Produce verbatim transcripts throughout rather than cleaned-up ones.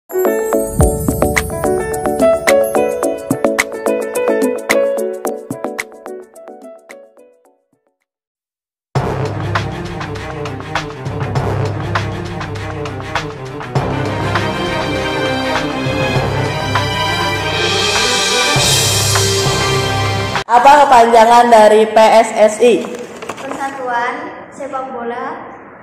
Apa kepanjangan dari P S S I? Persatuan Sepak Bola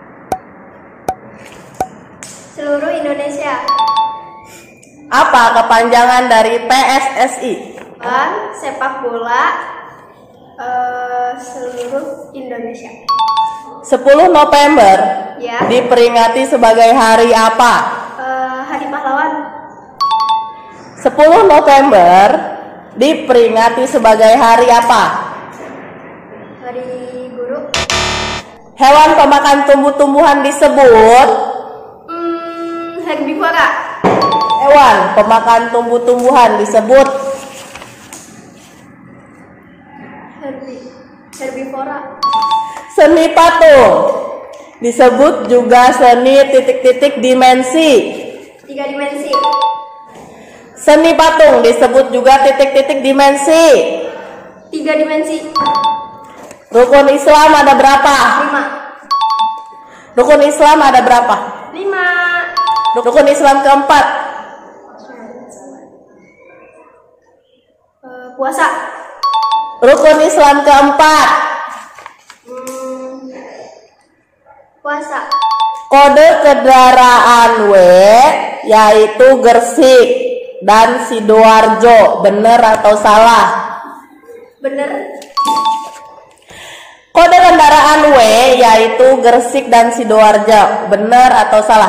Seluruh Indonesia. Apa kepanjangan dari P S S I? Ban Sepak Bola uh, Seluruh Indonesia. sepuluh November Ya. diperingati sebagai hari apa? Uh, Hari Pahlawan. sepuluh November diperingati sebagai hari apa? Hari Guru. Hewan pemakan tumbuh-tumbuhan disebut? Hmm, herbivora. Hewan pemakan tumbuh-tumbuhan disebut? Herbi herbivora. Seni patung disebut juga seni titik-titik dimensi. Tiga dimensi. Seni patung disebut juga titik-titik dimensi. Tiga dimensi. Rukun Islam ada berapa? Lima. Rukun Islam ada berapa? Lima. Rukun Islam keempat? Uh, puasa. Rukun Islam keempat? Hmm, puasa. Kode kendaraan W yaitu Gersik dan Sidoarjo, benar atau salah? Bener. Kode kendaraan W yaitu Gersik dan Sidoarjo, benar atau salah?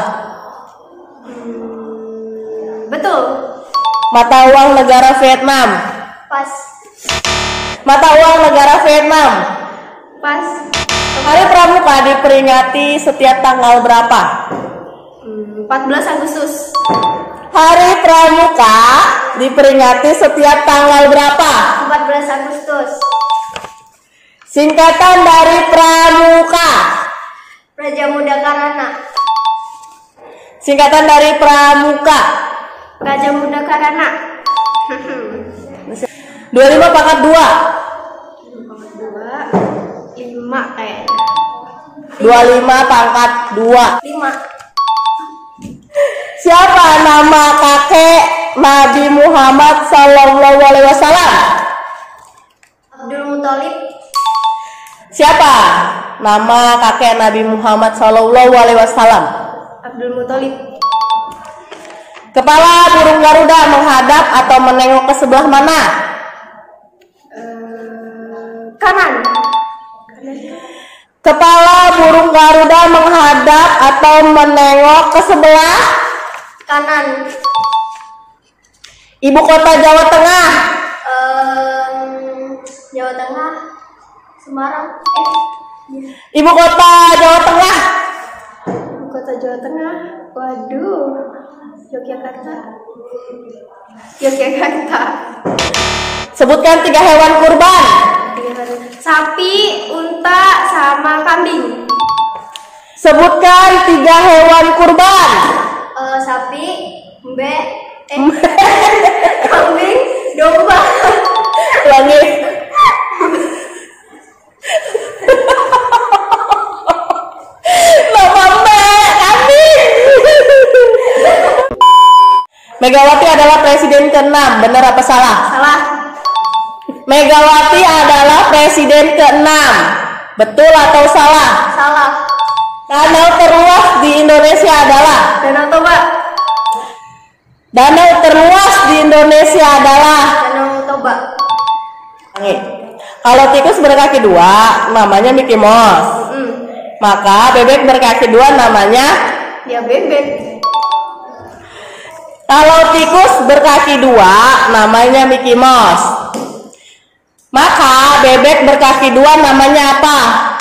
Hmm, betul. Mata uang negara Vietnam? Pas. Mata uang negara Vietnam? Pas. Hari Pramuka diperingati setiap tanggal berapa? Hmm, empat belas Agustus. Hari Pramuka diperingati setiap tanggal berapa? empat belas Agustus. Singkatan dari Pramuka? Raja Muda Karana. Singkatan dari Pramuka? Raja Muda Karana. dua puluh lima pangkat dua? dua, lima kayaknya. dua puluh lima pangkat dua. lima. Siapa nama kakek Nabi Muhammad Sallallahu Alaihi Wasallam? Abdul Muthalib. Siapa nama kakek Nabi Muhammad Sallallahu Alaihi Wasallam? Abdul Muthalib. Kepala burung Garuda menghadap atau menengok ke sebelah mana? Uh, kanan. Kepala burung Garuda menghadap atau menengok ke sebelah Kanan. Ibu kota Jawa Tengah? Um, Jawa Tengah. Semarang. Eh. Ibu kota Jawa Tengah? Ibu kota Jawa Tengah. Waduh. Yogyakarta. Yogyakarta. Sebutkan tiga hewan kurban. Sapi, unta, sama kambing. Sebutkan tiga hewan kurban. Uh, sapi, mbe, eh, kambing, domba. Ulangi. Nama mbe, kambing. Megawati adalah presiden keenam, benar apa salah? Salah. Megawati adalah presiden keenam, betul atau salah? Salah. Danau terluas di Indonesia adalah? Danau Toba. Danau terluas di Indonesia adalah? Danau Toba. Oke. Kalau tikus berkaki dua, namanya Mickey Mouse. Mm. Maka bebek berkaki dua namanya? Ya bebek. Kalau tikus berkaki dua, namanya Mickey Mouse. Maka bebek berkaki dua namanya apa?